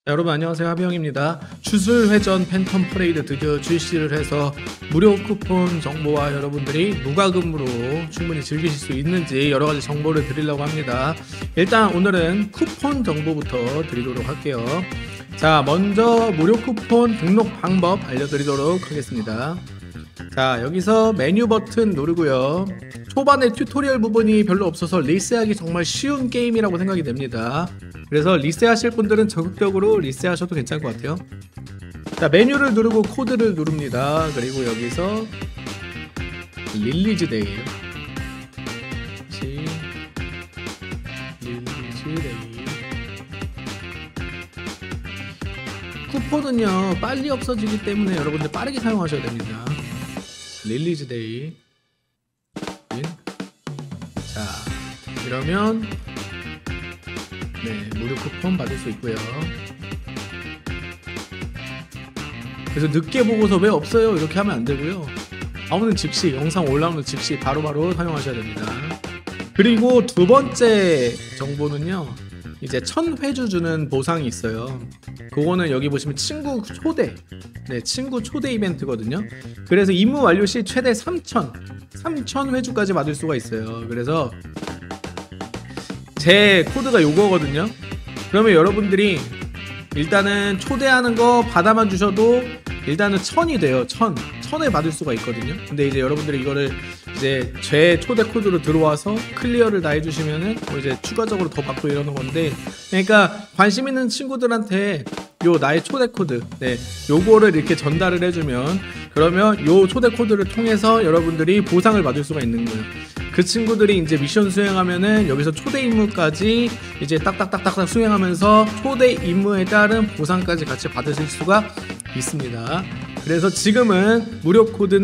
여러분 안녕하세요, 하비형입니다. 주술회전 팬텀 퍼레이드 드디어 출시를 해서 무료 쿠폰 정보와 여러분들이 무과금으로 충분히 즐기실 수 있는지 여러가지 정보를 드리려고 합니다. 일단 오늘은 쿠폰 정보부터 드리도록 할게요. 자, 먼저 무료 쿠폰 등록 방법 알려드리도록 하겠습니다. 자, 여기서 메뉴 버튼 누르고요. 초반에 튜토리얼 부분이 별로 없어서 리셋하기 정말 쉬운 게임이라고 생각이 됩니다. 그래서 리셋하실 분들은 적극적으로 리셋하셔도 괜찮을 것 같아요. 자, 메뉴를 누르고 코드를 누릅니다. 그리고 여기서 릴리즈 데이에요. 릴리즈 데이. 쿠폰은요 빨리 없어지기 때문에 여러분들 빠르게 사용하셔야 됩니다. 릴리즈 데이. 자, 이러면 무료 쿠폰 받을 수 있고요. 그래서 늦게 보고서 왜 없어요 이렇게 하면 안 되고요. 나오는 즉시, 영상 올라오는 즉시 바로바로 사용하셔야 됩니다. 그리고 두 번째 정보는요, 이제 1000회주 주는 보상이 있어요. 그거는 여기 보시면 친구 초대, 친구 초대 이벤트거든요. 그래서 임무 완료 시 최대 3000회주까지 받을 수가 있어요. 그래서 제 코드가 요거거든요. 그러면 여러분들이 일단은 초대하는 거 받아만 주셔도 일단은 1000이 돼요. 1000에 받을 수가 있거든요. 근데 이제 여러분들이 이거를 이제 제 초대 코드로 들어와서 클리어를 다 해주시면은 뭐 이제 추가적으로 더 받고 이러는 건데, 그러니까 관심 있는 친구들한테 요 나의 초대 코드, 요거를 이렇게 전달을 해주면, 그러면 요 초대 코드를 통해서 여러분들이 보상을 받을 수가 있는 거예요. 그 친구들이 이제 미션 수행하면은 여기서 초대 임무까지 이제 딱딱딱딱 수행하면서 초대 임무에 따른 보상까지 같이 받으실 수가 있습니다. 그래서 지금은 무료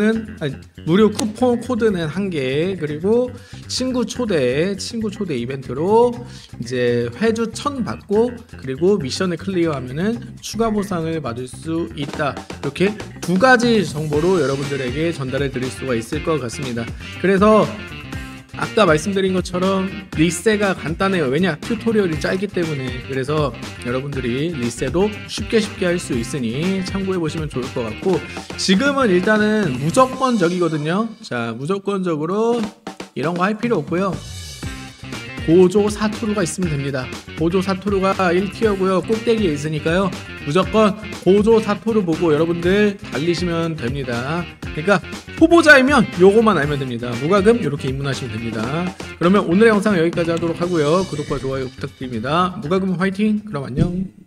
쿠폰 코드는 1개, 그리고 친구 초대 이벤트로 이제 회주 1000 받고, 그리고 미션을 클리어하면은 추가 보상을 받을 수 있다. 이렇게 두 가지 정보로 여러분들에게 전달해 드릴 수가 있을 것 같습니다. 그래서 아까 말씀드린 것처럼 리셋가 간단해요. 왜냐? 튜토리얼이 짧기 때문에. 그래서 여러분들이 리셋도 쉽게 할 수 있으니 참고해 보시면 좋을 것 같고, 지금은 일단은 무조건적이거든요. 자, 무조건적으로 이런 거 할 필요 없고요. 고조 사토루가 있으면 됩니다. 고조 사토루가 1티어고요. 꼭대기에 있으니까요. 무조건 고조 사토루 보고 여러분들 달리시면 됩니다. 그러니까 후보자이면 요거만 알면 됩니다. 무과금 이렇게 입문하시면 됩니다. 그러면 오늘의 영상 여기까지 하도록 하고요. 구독과 좋아요 부탁드립니다. 무과금 화이팅! 그럼 안녕!